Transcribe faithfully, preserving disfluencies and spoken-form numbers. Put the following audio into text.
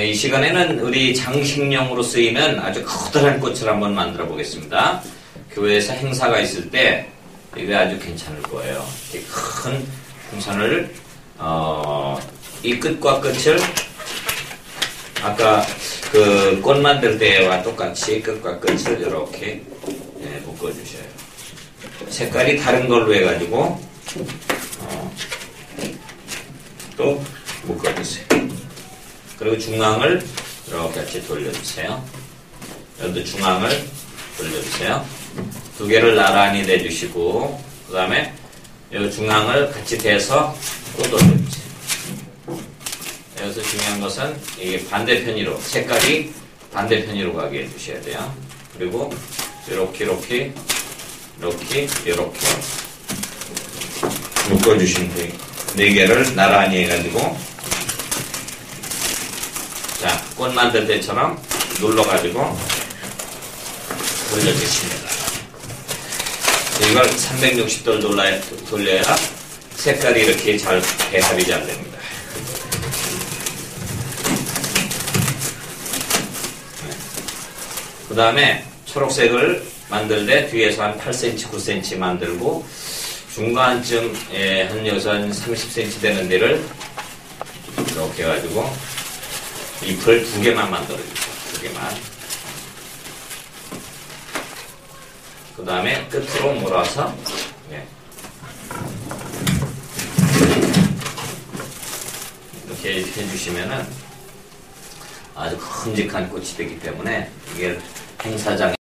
이 시간에는 우리 장식용으로 쓰이는 아주 커다란 꽃을 한번 만들어 보겠습니다. 교회에서 행사가 있을 때 이게 아주 괜찮을 거예요. 이렇게 큰 풍선을 어, 이 끝과 끝을 아까 그 꽃 만들 때와 똑같이 끝과 끝을 이렇게 네, 묶어주셔요. 색깔이 다른 걸로 해가지고 어, 또 묶어주세요. 그리고 중앙을 이렇게 같이 돌려주세요. 여기도 중앙을 돌려주세요. 두 개를 나란히 대주시고 그 다음에 여기 중앙을 같이 대서 또 돌려주세요. 여기서 중요한 것은 이게 반대편으로 색깔이 반대편으로 가게 해주셔야 돼요. 그리고 이렇게 이렇게 이렇게 이렇게 묶어주시면 돼요. 네 개를 나란히 해가지고 자, 꽃 만들 때처럼 눌러가지고 돌려주십니다. 이걸 삼백육십 도를 돌려야, 돌려야 색깔이 이렇게 잘 배합이 잘 됩니다. 그 다음에 초록색을 만들 때 뒤에서 한 팔 센티미터, 구 센티미터 만들고 중간쯤에 한 여기서 한 삼십 센티미터 되는 데를 이렇게 해가지고 잎을 두 개만 만들어주세요. 두 개만. 그 다음에 끝으로 몰아서 네. 이렇게 해주시면은 아주 큼직한 꽃이 되기 때문에 이게 행사장에